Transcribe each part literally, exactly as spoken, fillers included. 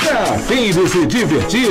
A fim de se divertir?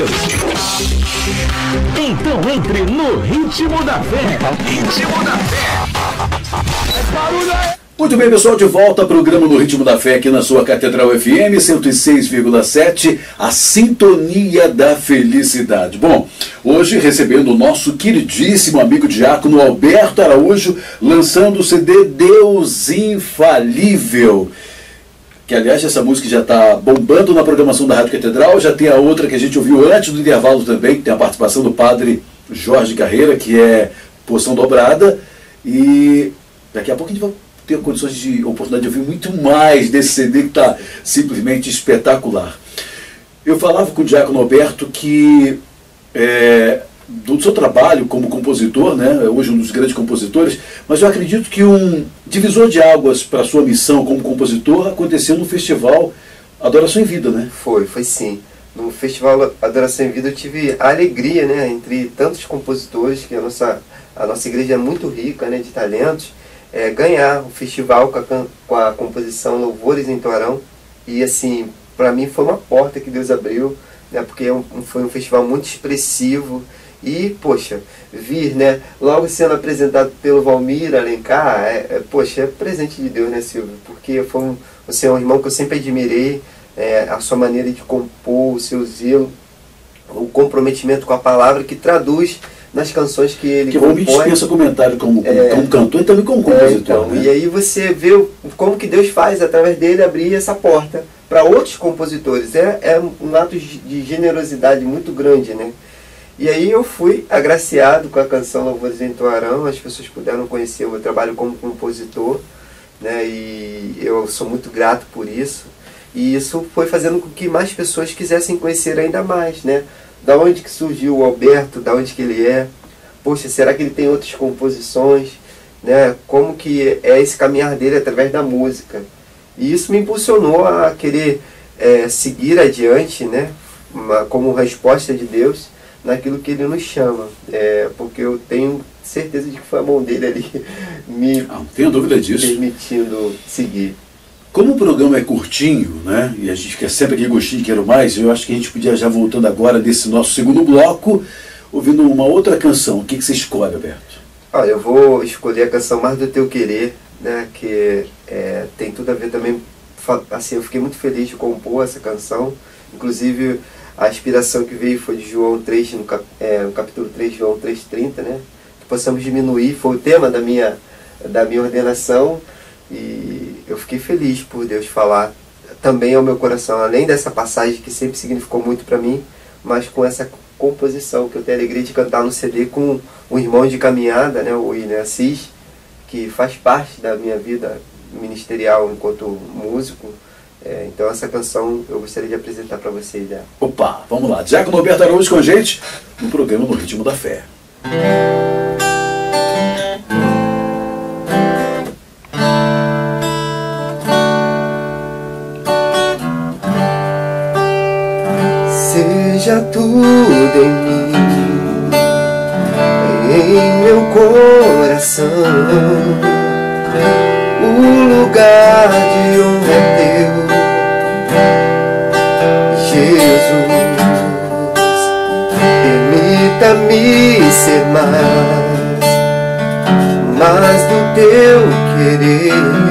Então entre no Ritmo da Fé. Ritmo da Fé. Barulho aí! Muito bem, pessoal, de volta ao programa No Ritmo da Fé aqui na sua Catedral F M cento e seis vírgula sete, a sintonia da felicidade. Bom, hoje recebendo o nosso queridíssimo amigo diácono Alberto Araújo, lançando o C D Deus Infalível. Que, aliás, essa música já está bombando na programação da Rádio Catedral. Já tem a outra que a gente ouviu antes do intervalo também, que tem a participação do padre Jorge Carreira, que é Porção Dobrada. E daqui a pouco a gente vai ter condições de oportunidade de ouvir muito mais desse C D que está simplesmente espetacular. Eu falava com o diácono Alberto que é, do seu trabalho como compositor, né, hoje um dos grandes compositores, mas eu acredito que um divisor de águas para a sua missão como compositor aconteceu no festival Adoração em Vida, né? Foi, foi sim. No festival Adoração em Vida eu tive a alegria, né, entre tantos compositores, que a nossa, a nossa igreja é muito rica, né, de talentos, É, ganhar o festival com a, com a composição Louvores em Torão. E assim, para mim foi uma porta que Deus abriu, né, porque foi um festival muito expressivo. E, poxa, vir, né, logo sendo apresentado pelo Valmir Alencar, é, é, poxa, é presente de Deus, né, Silvio? Porque foi um, você é um irmão que eu sempre admirei, é, a sua maneira de compor, o seu zelo, o comprometimento com a palavra que traduz nas canções que ele que compõe. Que dispensa comentário como, como, é, como cantor e também como compositor. É, então, né? E aí você vê como que Deus faz, através dele, abrir essa porta para outros compositores. É, é um ato de generosidade muito grande, né? E aí eu fui agraciado com a canção Louvores em Torão. As pessoas puderam conhecer o meu trabalho como compositor, né? E eu sou muito grato por isso. E isso foi fazendo com que mais pessoas quisessem conhecer ainda mais, né? Da onde que surgiu o Alberto, da onde que ele é, poxa, será que ele tem outras composições, né? Como que é esse caminhar dele através da música. E isso me impulsionou a querer é, seguir adiante, né? Uma, como resposta de Deus naquilo que ele nos chama, é, porque eu tenho certeza de que foi a mão dele ali me Não tenho dúvida disso. permitindo seguir. Como o programa é curtinho, né, e a gente quer sempre aquele gostinho, quero mais, eu acho que a gente podia já voltando agora desse nosso segundo bloco, ouvindo uma outra canção. O que, que você escolhe, Alberto? Olha, eu vou escolher a canção Mais do Teu Querer, né, que é, tem tudo a ver também, assim, eu fiquei muito feliz de compor essa canção, inclusive a inspiração que veio foi de João três, no, cap, é, no capítulo três, João três, trinta, né, que possamos diminuir, foi o tema da minha, da minha ordenação. E eu fiquei feliz por Deus falar também ao meu coração, além dessa passagem que sempre significou muito para mim, mas com essa composição que eu tenho a alegria de cantar no C D com um irmão de caminhada, né, o William Assis, que faz parte da minha vida ministerial enquanto músico. É, então essa canção eu gostaria de apresentar para vocês. Já. Opa, vamos lá. Diácono Alberto Araújo com a gente no programa No Ritmo da Fé. Seja tudo em mim, em meu coração, o lugar de honra é teu, Jesus. Permita-me ser mais, mais do teu querer,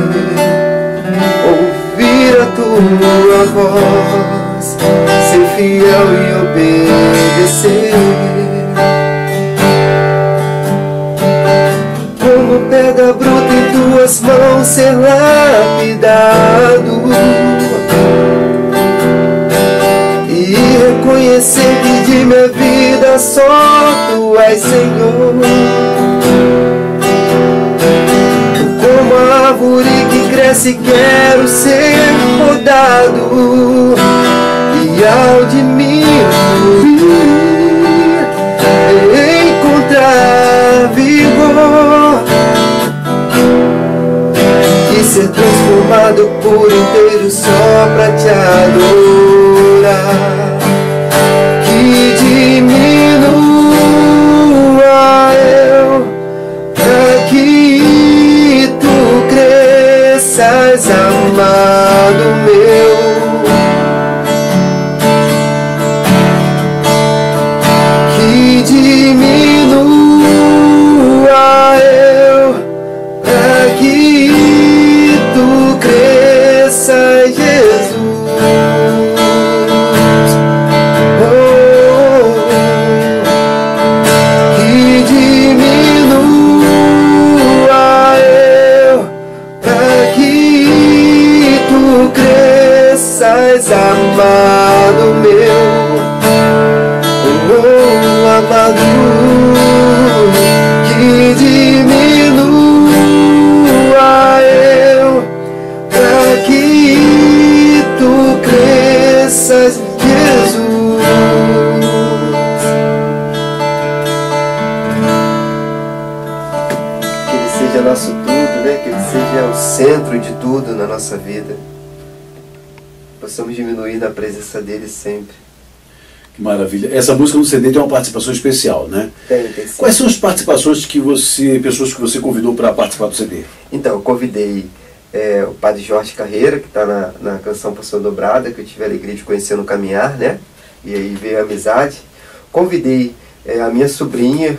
ouvir a tua voz, ser fiel e obedecer. Como pedra bruta em tuas mãos ser lapidado, e reconhecer que de minha vida só tu és Senhor. Como a árvore que cresce quero ser podado, e ao de mim encontrar vigor e ser transformado por inteiro só pra te adorar. Que diminua eu, pra que tu cresças, amado meu. amado meu, oh, amado, que diminua eu, pra que tu cresças, Jesus. Que Ele seja nosso tudo, né? Que Ele seja o centro de tudo na nossa vida. Possamos diminuir na presença dele sempre. Que maravilha. Essa música no C D tem uma participação especial, né? Tem, tem sim. Quais são as participações que você, pessoas que você convidou para participar do C D? Então, eu convidei é, o Padre Jorge Carreira, que está na, na canção Pastor Dobrada, que eu tive a alegria de conhecer no caminhar, né? E aí veio a amizade. Convidei é, a minha sobrinha,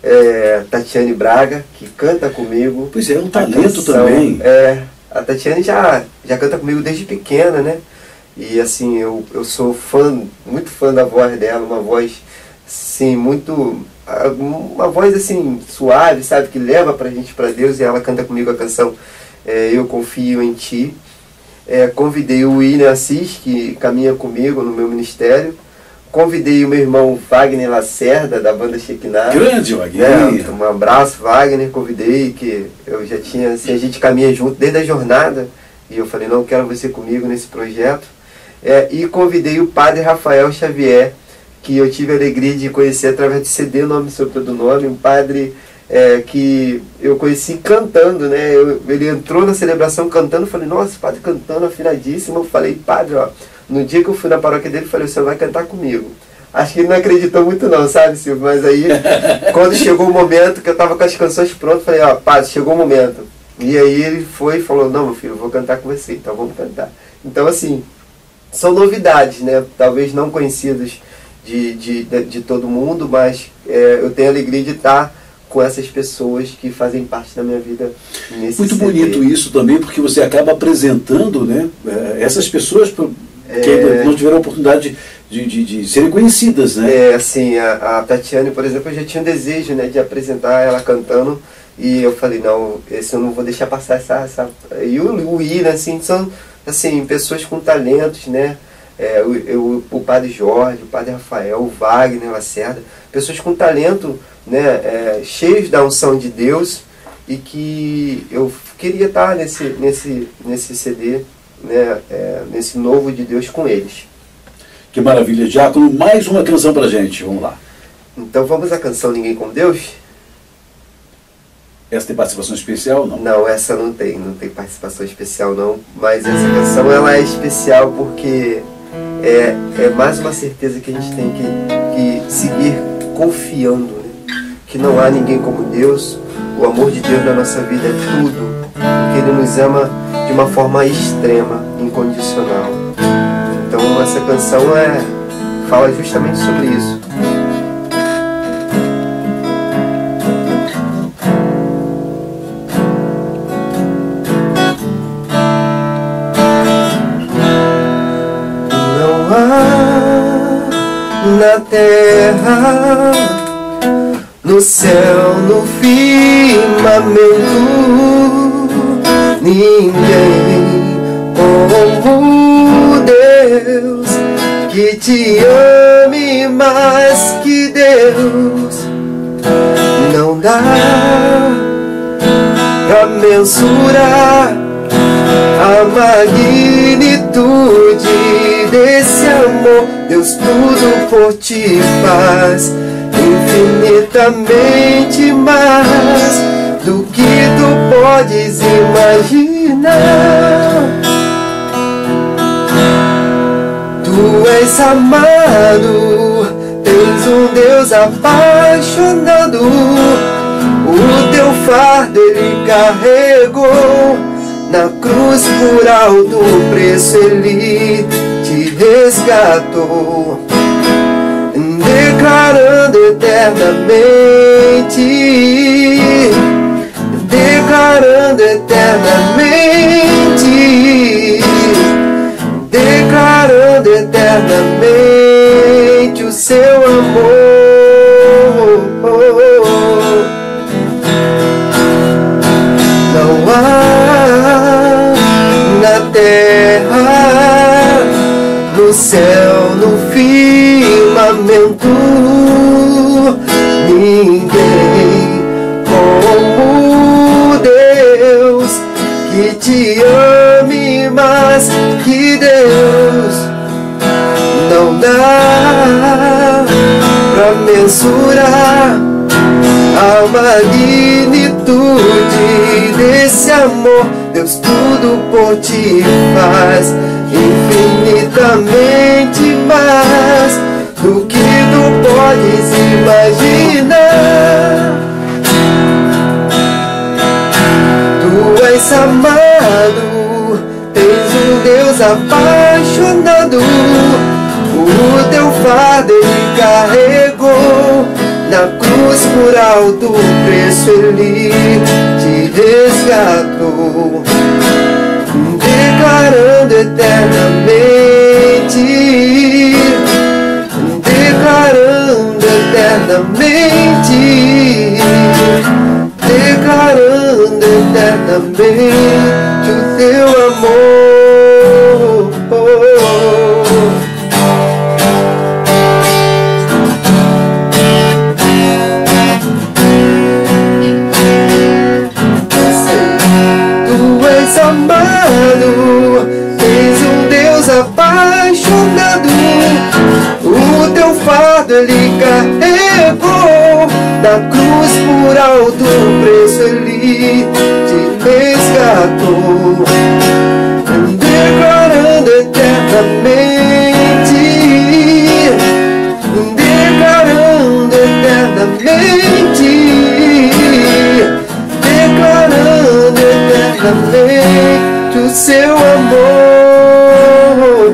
é, Tatiane Braga, que canta comigo. Pois é, é um A talento canção, também. É, a Tatiane já, já canta comigo desde pequena, né? E assim, eu, eu sou fã, muito fã da voz dela, uma voz, assim, muito... Uma voz, assim, suave, sabe? Que leva pra gente pra Deus, e ela canta comigo a canção é, Eu Confio em Ti. É, convidei o William Assis, que caminha comigo no meu ministério. Convidei o meu irmão Wagner Lacerda, da banda Shekinah. Grande, Wagner. É, um abraço, Wagner, convidei, que eu já tinha, assim, a gente caminha junto desde a jornada, e eu falei, não, quero você comigo nesse projeto. É, e convidei o Padre Rafael Xavier, que eu tive a alegria de conhecer através de C D, o nome sobre todo nome, um padre é, que eu conheci cantando, né? Eu, ele entrou na celebração cantando, eu falei, nossa, padre cantando afinadíssimo. Eu falei, padre, ó, no dia que eu fui na paróquia dele, eu falei, o senhor vai cantar comigo. Acho que ele não acreditou muito não, sabe, Silvio? Mas aí, quando chegou o momento que eu estava com as canções prontas, eu falei, ó, padre, chegou o momento. E aí ele foi e falou, não, meu filho, eu vou cantar com você, então vamos cantar. Então, assim, são novidades, né? Talvez não conhecidas de, de, de, de todo mundo, mas é, eu tenho a alegria de estar com essas pessoas que fazem parte da minha vida nesse Muito C D. bonito isso também, porque você acaba apresentando, né, essas pessoas que É... não tiveram a oportunidade de, de, de serem conhecidas, né? É, assim, a, a Tatiane, por exemplo, eu já tinha um desejo, né, de apresentar ela cantando, e eu falei, não, esse eu não vou deixar passar essa... essa... E o, o William, assim, são assim, pessoas com talentos, né? É, o, eu, o Padre Jorge, o Padre Rafael, o Wagner Lacerda, pessoas com talento, né, é, cheios da unção de Deus, e que eu queria estar nesse, nesse, nesse C D, né, é, nesse novo de Deus com eles. Que maravilha. Diácono, mais uma canção pra gente, vamos lá. Então vamos à canção Ninguém Como Deus? Essa tem participação especial ou não? Não, essa não tem, não tem participação especial não, mas essa canção ela é especial porque é, é mais uma certeza que a gente tem que, que seguir confiando, né? Que não há ninguém como Deus, o amor de Deus na nossa vida é tudo, porque Ele nos ama de uma forma extrema, incondicional. Então essa canção é, fala justamente sobre isso. Na terra, no céu, no firmamento, ninguém como Deus, que te ame mais que Deus. Não dá pra mensurar a magnitude desse amor. Deus tudo por ti faz, infinitamente mais do que tu podes imaginar. Tu és amado, tens um Deus apaixonado, o teu fardo Ele carregou, na cruz por alto preço Ele te resgatou, declarando eternamente, declarando eternamente, declarando eternamente o seu amor. Não há na terra, no céu, no firmamento, ninguém como Deus, que te ame mais que Deus. Não dá pra mensurar a magnitude desse amor. Deus tudo por ti faz, infinitamente mais do que tu podes imaginar. Tu és amado, tens um Deus apaixonado. O teu fardo ele carregou, na cruz por alto preço ele te resgatou, declarando eternamente, declarando eternamente, declarando eternamente o teu amor. Amado, tens um Deus apaixonado. O teu fardo ele carregou, na cruz por alto preço ele te resgatou, declarando eternamente, declarando eternamente, declarando eternamente o seu amor.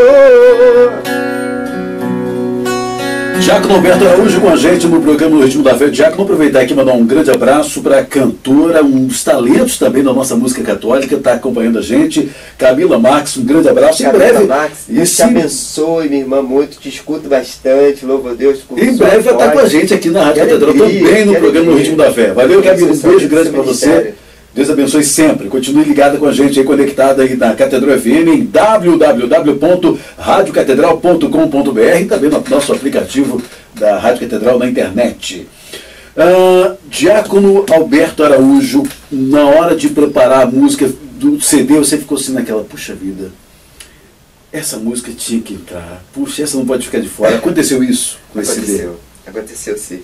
Diácono Alberto Araújo com a gente no programa No Ritmo da Fé. Diácono, aproveitar aqui e mandar um grande abraço para a cantora, um dos talentos também da nossa música católica, está acompanhando a gente, Camila Marques, um grande abraço. Em Camila breve, Marques, Deus e te abençoe, minha irmã, muito, te escuto bastante, louvo a Deus. Em breve vai estar com a gente aqui na Rádio Catedral, também no programa No Ritmo da Fé. Valeu, Camila, um beijo grande para você. Deus abençoe sempre. Continue ligado com a gente aí, conectado aí na Catedral F M em w w w ponto rádio catedral ponto com ponto b r e também no nosso aplicativo da Rádio Catedral na internet. Uh, Diácono Alberto Araújo, na hora de preparar a música do C D, você ficou assim naquela, puxa vida, essa música tinha que entrar, puxa, essa não pode ficar de fora. Aconteceu isso com esse C D? Aconteceu, aconteceu sim.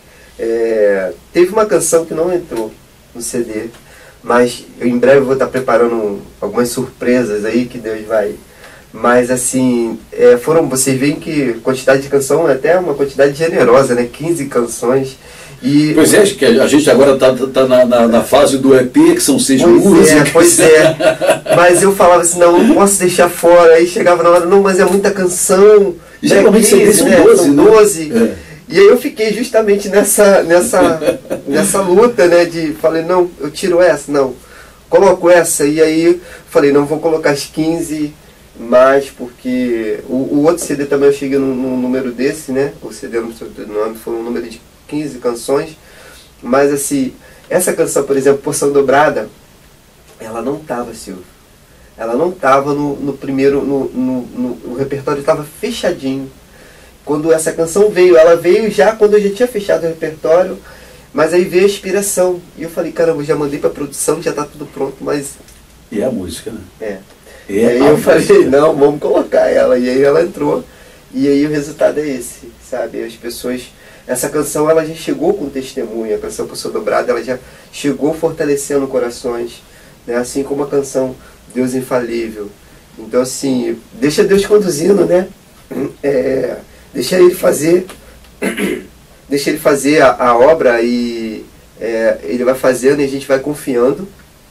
É, teve uma canção que não entrou no C D, mas eu em breve vou estar preparando algumas surpresas aí que Deus vai. Mas assim, é, foram, vocês veem que a quantidade de canção é até uma quantidade generosa, né? quinze canções. E, pois é, que a gente agora está tá na, na, na fase do E P, que são seis pois músicas. É, pois é, mas eu falava assim, não, não posso deixar fora. Aí chegava na hora, não, mas é muita canção. E geralmente quinze, são né? doze, São né? doze. É. E aí eu fiquei justamente nessa, nessa, nessa luta, né, de, falei, não, eu tiro essa, não, coloco essa, e aí falei, não, vou colocar as quinze mais, porque o, o outro C D também eu cheguei num, num número desse, né, o C D, não sei o nome, foi um número de quinze canções, mas assim, essa canção, por exemplo, Porção Dobrada, ela não estava, Silvio, ela não estava no, no primeiro, no, no, no, o repertório estava fechadinho. Quando essa canção veio, ela veio já quando eu já tinha fechado o repertório, mas aí veio a inspiração. E eu falei, caramba, já mandei para produção, já está tudo pronto, mas... E é a música, né? É. É e aí eu falei, música. Não, vamos colocar ela. E aí ela entrou. E aí o resultado é esse, sabe? As pessoas... Essa canção, ela já chegou com testemunho. A canção Porção Dobrada, ela já chegou fortalecendo corações, né? Assim como a canção Deus Infalível. Então, assim, deixa Deus conduzindo, né? É... Deixa ele fazer, deixa ele fazer a, a obra e é, ele vai fazendo e a gente vai confiando.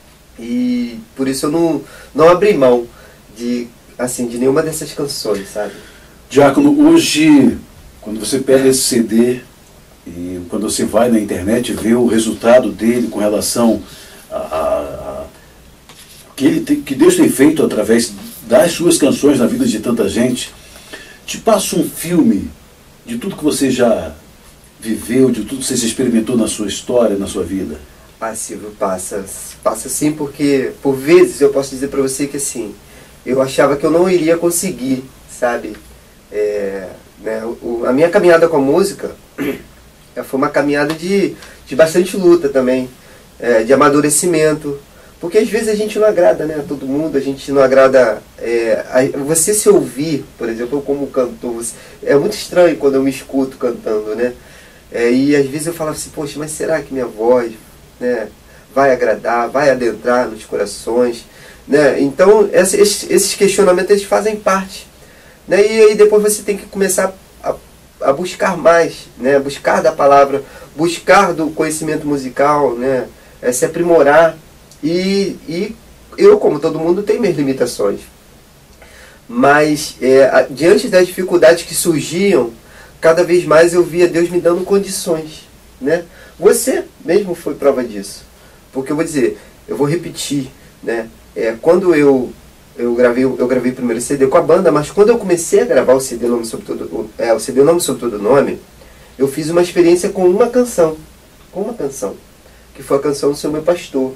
E por isso eu não, não abri mão de, assim, de nenhuma dessas canções, sabe? Diácono, hoje, quando você pega esse C D e quando você vai na internet ver o resultado dele com relação a, a, a que, ele tem, que Deus tem feito através das suas canções na vida de tanta gente, te passa um filme de tudo que você já viveu, de tudo que você experimentou na sua história, na sua vida? Ah, Silvio, passa. Passa sim, porque por vezes eu posso dizer para você que assim, eu achava que eu não iria conseguir sabe? É, né, o, a minha caminhada com a música foi uma caminhada de, de bastante luta também, é, de amadurecimento, porque às vezes a gente não agrada, né, a todo mundo, a gente não agrada, é, a, você se ouvir, por exemplo, eu como cantor, você, é muito estranho quando eu me escuto cantando, né, é, e às vezes eu falo assim, poxa, mas será que minha voz, né, vai agradar, vai adentrar nos corações, né, então esses, esses questionamentos eles fazem parte, né, e aí depois você tem que começar a, a buscar mais, né, buscar da palavra, buscar do conhecimento musical, né, é, se aprimorar. E, e eu, como todo mundo, tenho minhas limitações. Mas, é, diante das dificuldades que surgiam, cada vez mais eu via Deus me dando condições, né? Você mesmo foi prova disso. Porque eu vou dizer, eu vou repetir, né? É, quando eu, eu, gravei, eu gravei o primeiro C D com a banda, mas quando eu comecei a gravar o C D Nome Sobre Todo, é, o C D Nome Sobre Todo Nome, eu fiz uma experiência com uma canção. Com uma canção. Que foi a canção do Seu Meu Pastor.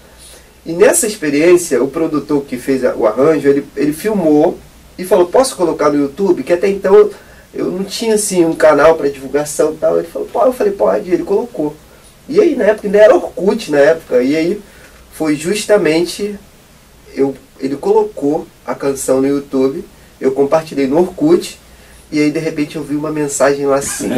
E nessa experiência, o produtor que fez o arranjo, ele, ele filmou e falou, posso colocar no YouTube? Que até então eu não tinha assim um canal para divulgação e tal. Ele falou, pode. Eu falei, pode. Ele colocou. E aí, na época, ainda era Orkut na época. E aí, foi justamente, eu, ele colocou a canção no YouTube, eu compartilhei no Orkut, e aí, de repente, eu vi uma mensagem lá assim,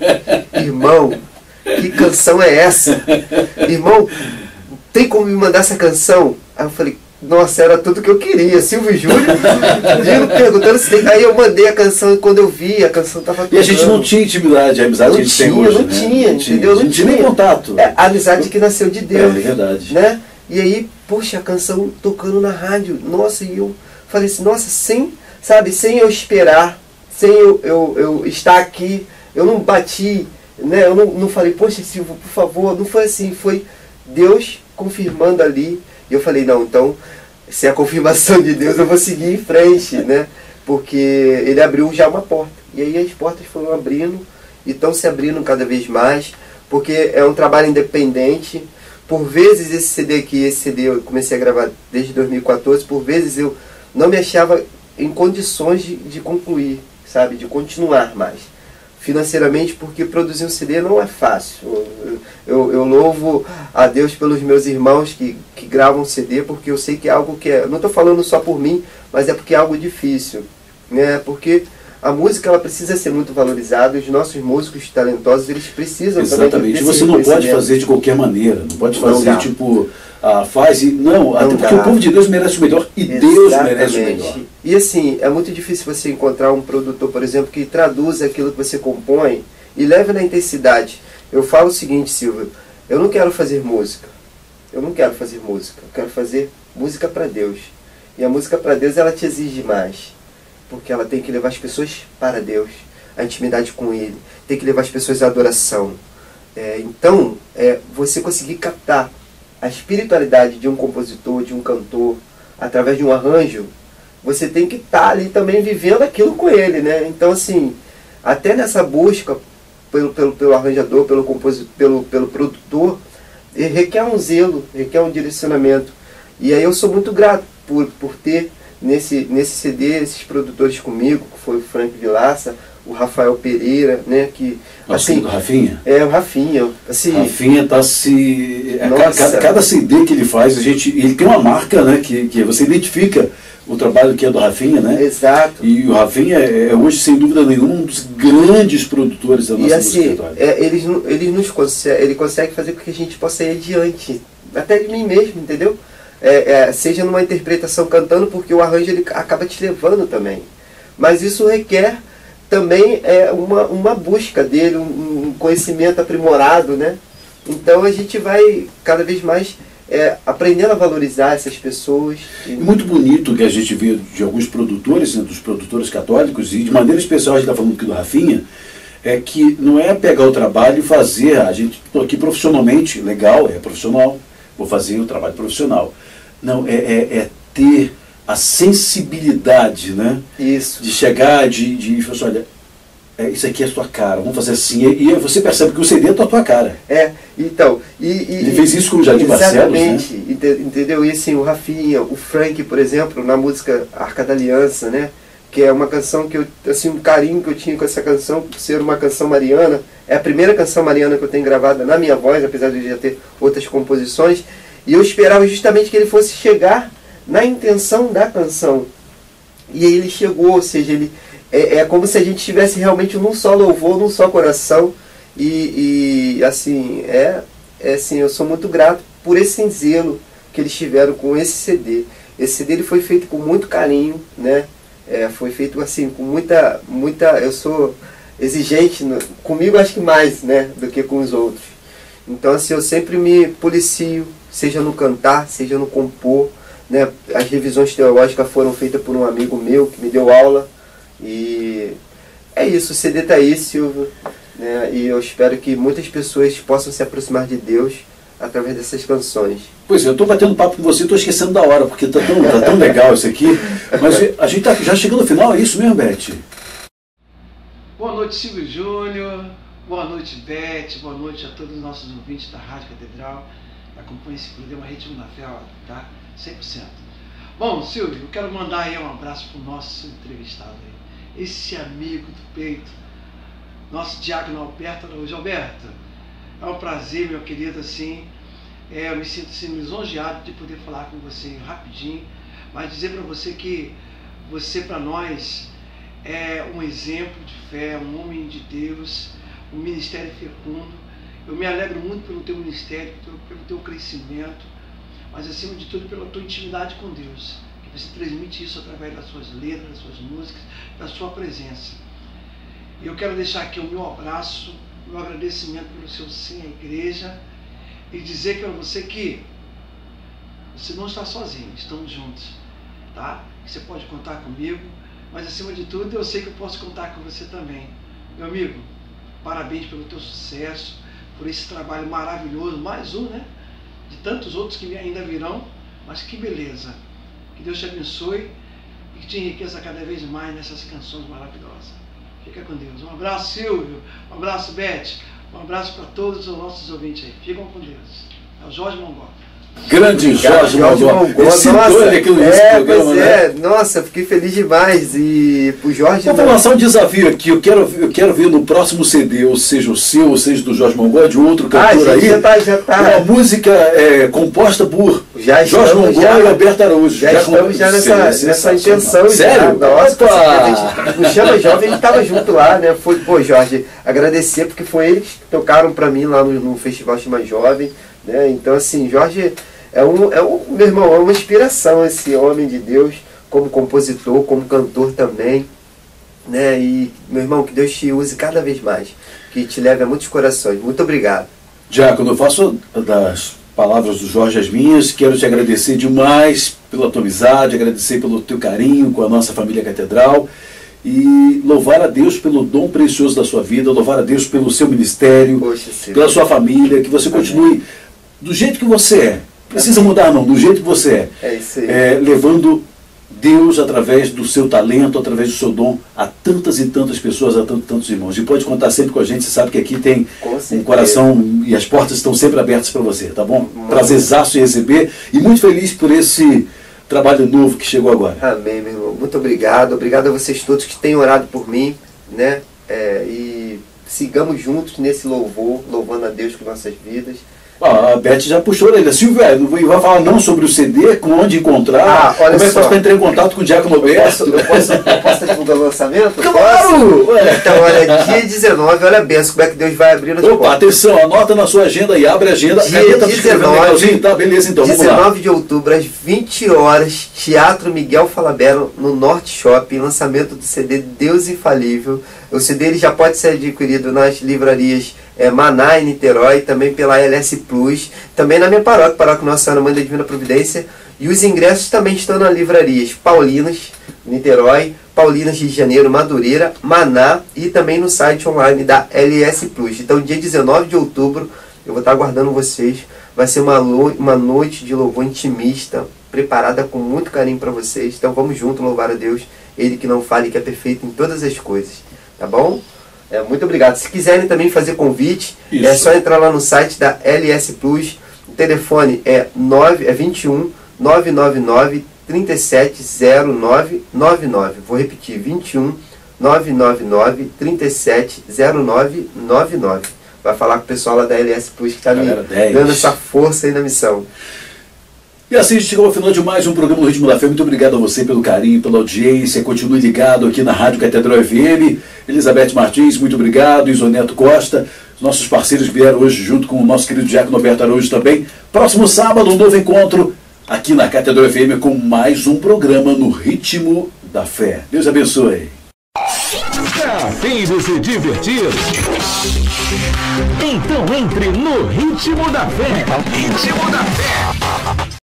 irmão, que canção é essa? Irmão, tem como me mandar essa canção? Aí eu falei, nossa, era tudo que eu queria. Silvio Júlio perguntando se tem. Aí eu mandei a canção e quando eu vi, a canção estava tocando. E a gente não tinha intimidade, a amizade não que a gente tinha, tem hoje, não né? tinha, não entendeu? Não tinha nem contato. É, a amizade que nasceu de Deus. É verdade. Né? E aí, poxa, a canção tocando na rádio. Nossa, e eu falei assim, nossa, sem, sabe, sem eu esperar, sem eu, eu, eu estar aqui, eu não bati, né? Eu não, não falei, poxa, Silvio, por favor. Não foi assim, foi Deus confirmando ali, e eu falei, não, então, se é a confirmação de Deus, eu vou seguir em frente, né? Porque ele abriu já uma porta, e aí as portas foram abrindo, e estão se abrindo cada vez mais, porque é um trabalho independente. Por vezes esse C D aqui, esse C D eu comecei a gravar desde dois mil e quatorze, por vezes eu não me achava em condições de, de concluir, sabe, de continuar mais. Financeiramente, porque produzir um C D não é fácil. Eu, eu, eu louvo a Deus pelos meus irmãos que, que gravam C D, porque eu sei que é algo que é... Não estou falando só por mim, mas é porque é algo difícil. Né? Porque a música ela precisa ser muito valorizada, os nossos músicos talentosos, eles precisam Exatamente. também... Exatamente. Você não pode fazer de qualquer maneira. Não pode fazer, não tipo... Ah, faz e... Não, não até porque dá. O povo de Deus merece o melhor e Exatamente. Deus merece o melhor. E assim, é muito difícil você encontrar um produtor, por exemplo, que traduza aquilo que você compõe e leve na intensidade. Eu falo o seguinte, Silvio, eu não quero fazer música. Eu não quero fazer música. Eu quero fazer música para Deus. E a música para Deus, ela te exige mais. Porque ela tem que levar as pessoas para Deus, a intimidade com Ele. Tem que levar as pessoas à adoração. É, então, é, você conseguir captar a espiritualidade de um compositor, de um cantor, através de um arranjo, você tem que estar ali também vivendo aquilo com ele, né? Então, assim, até nessa busca pelo, pelo, pelo arranjador, pelo compositor, pelo, pelo produtor, requer um zelo, requer um direcionamento. E aí eu sou muito grato por, por ter nesse, nesse C D esses produtores comigo, que foi o Frank Vilaça, o Rafael Pereira, né, que... Nossa, assim, do Rafinha? É, o Rafinha. Assim, Rafinha tá se... Nossa. Cada, cada C D que ele faz, a gente, ele tem uma marca, né, que, que você identifica o trabalho que é do Rafinha, né? Exato. E o Rafinha é hoje, sem dúvida nenhuma, um dos grandes produtores da nossa e, assim, música. É, eles, eles nos consegue, ele consegue fazer com que a gente possa ir adiante, até de mim mesmo, entendeu? É, é, seja numa interpretação cantando, porque o arranjo ele acaba te levando também. Mas isso requer também é, uma, uma busca dele, um, um conhecimento aprimorado, né? Então a gente vai cada vez mais é, aprendendo a valorizar essas pessoas. E muito bonito que a gente vê de alguns produtores, né, dos produtores católicos, e de maneira especial a gente está falando aqui do Rafinha, é que não é pegar o trabalho e fazer, a gente, estou aqui profissionalmente, legal, é profissional, vou fazer o trabalho profissional. Não, é, é, é ter a sensibilidade, né? Isso. De chegar, de, de falar assim, olha, é, isso aqui é a tua cara, vamos fazer assim. E, e você percebe que o C D é a tua cara. É, então... E, e, ele fez isso com o Jardim Barcelos, né? Exatamente, entendeu? E assim, o Rafinha, o Frank, por exemplo, na música Arca da Aliança, né? que é uma canção que eu, assim, um carinho que eu tinha com essa canção, por ser uma canção mariana. É a primeira canção mariana que eu tenho gravada na minha voz, apesar de eu já ter outras composições. E eu esperava justamente que ele fosse chegar na intenção da canção. E aí ele chegou, ou seja, ele, é, é como se a gente estivesse realmente num só louvor, num só coração. E, e assim, é, é assim, eu sou muito grato por esse zelo que eles tiveram com esse C D. Esse C D ele foi feito com muito carinho, né? É, foi feito assim, com muita, muita, eu sou exigente, no, comigo acho que mais, né, do que com os outros. Então assim, eu sempre me policio, seja no cantar, seja no compor, né? As revisões teológicas foram feitas por um amigo meu que me deu aula. E é isso, o C D tá aí, Silvio, né? E eu espero que muitas pessoas possam se aproximar de Deus através dessas canções. Pois é, eu estou batendo papo com você e estou esquecendo da hora, porque está tão, tá tão legal isso aqui. Mas a gente está já chegando no final, é isso mesmo, Beth? Boa noite, Silvio Júnior. Boa noite, Beth. Boa noite a todos os nossos ouvintes da Rádio Catedral. Acompanhe esse programa Ritmo da Fé, tá? cem por cento. Bom, Silvio, eu quero mandar aí um abraço para o nosso entrevistado aí. Esse amigo do peito, nosso diácono Alberto Araújo. Alberto, é um prazer, meu querido, assim, é, eu me sinto assim, lisonjeado de poder falar com você rapidinho, mas dizer para você que você, para nós, é um exemplo de fé, um homem de Deus, um ministério fecundo. Eu me alegro muito pelo teu ministério, pelo, pelo teu crescimento, mas acima de tudo pela tua intimidade com Deus, que você transmite isso através das suas letras, das suas músicas, da sua presença. E eu quero deixar aqui o meu abraço, meu agradecimento pelo seu sim à igreja e dizer para você que você não está sozinho, estamos juntos, tá? Você pode contar comigo, mas acima de tudo eu sei que eu posso contar com você também. Meu amigo, parabéns pelo teu sucesso, por esse trabalho maravilhoso, mais um, né? De tantos outros que ainda virão, mas que beleza. Que Deus te abençoe e que te enriqueça cada vez mais nessas canções maravilhosas. Fica com Deus. Um abraço, Silvio. Um abraço, Beth. Um abraço para todos os nossos ouvintes aí. Ficam com Deus. É o Jorge Mongó. Grande Jorge, Jorge Mongó. Esse doido aqui no início é, do programa, pois né? É. Nossa, fiquei feliz demais. E pro Jorge... Eu vou lançar um desafio aqui. Eu quero, eu quero ver no próximo C D, ou seja o seu, ou seja do Jorge Mongó, de outro cantor ah, aí. Já tá, já tá. Uma música é, composta por já Jorge Mongó já, e Alberto Araújo. Já, já estamos já nessa, seria, nessa intenção. Sério? Já. Nossa, o Chama Jovem, a gente tava junto lá, né? Foi, pô, Jorge, agradecer, porque foi eles que tocaram pra mim lá no, no Festival Chama Jovem, né? Então, assim, Jorge... É um, é um, meu irmão, é uma inspiração esse homem de Deus, como compositor, como cantor também, né? E, meu irmão, que Deus te use cada vez mais, que te leve a muitos corações. Muito obrigado. Diácono, eu faço das palavras do Jorge as minhas, quero te agradecer demais pela tua amizade, agradecer pelo teu carinho com a nossa família Catedral e louvar a Deus pelo dom precioso da sua vida, louvar a Deus pelo seu ministério, Poxa, pela sua família, que você continue do jeito que você é. Precisa mudar não, do jeito que você é. É isso aí. É, levando Deus através do seu talento, através do seu dom, a tantas e tantas pessoas, a tantos, tantos irmãos. E pode contar sempre com a gente, você sabe que aqui tem um coração e as portas estão sempre abertas para você, tá bom? Muito. Prazerzaço em receber e muito feliz por esse trabalho novo que chegou agora. Amém, meu irmão. Muito obrigado. Obrigado a vocês todos que têm orado por mim, né? É, e sigamos juntos nesse louvor, louvando a Deus com nossas vidas. Ah, a Beth já puxou a orelha. Silvio, vai falar não sobre o C D, com onde encontrar, ah, olha como é que só. faz para entrar em contato com o Diácono Alberto? Eu posso, eu posso, eu posso divulgar o lançamento? Claro! Então, olha, dia dezenove, olha a benção, como é que Deus vai abrir as Opa, portas. atenção, anota na sua agenda e abre a agenda. Dia Tá dezenove, tá, beleza, então, vamos lá. dezenove de outubro, às vinte horas, Teatro Miguel Falabella, no Norte Shopping, lançamento do C D Deus Infalível. O C D ele já pode ser adquirido nas livrarias é, Maná, em Niterói, também pela L S Plus, também na minha paróquia, paróquia Nossa Senhora Mãe da Divina Providência, e os ingressos também estão nas livrarias Paulinas, Niterói, Paulinas de Janeiro, Madureira, Maná e também no site online da L S Plus. Então, dia dezenove de outubro, eu vou estar aguardando vocês. Vai ser uma, uma noite de louvor intimista, preparada com muito carinho para vocês. Então, vamos junto louvar a Deus, Ele que não fala e que é perfeito em todas as coisas. Tá bom? É, muito obrigado. Se quiserem também fazer convite, Isso. é só entrar lá no site da L S Plus. O telefone é, nove, é vinte e um, nove nove nove, trinta e sete zero nove nove nove. Vou repetir, vinte e um nove nove nove trinta e sete zero nove nove nove. Vai falar com o pessoal lá da L S Plus que está me dando essa força aí na missão. E assim a gente chegou ao final de mais um programa do Ritmo da Fé. Muito obrigado a você pelo carinho, pela audiência. Continue ligado aqui na Rádio Catedral F M. Elizabeth Martins, muito obrigado. Isoneto Costa. Nossos parceiros vieram hoje junto com o nosso querido Diácono Alberto Araújo também. Próximo sábado, um novo encontro aqui na Catedral F M com mais um programa no Ritmo da Fé. Deus abençoe. A fim de se divertir? Então entre no Ritmo da Fé. Ritmo da Fé.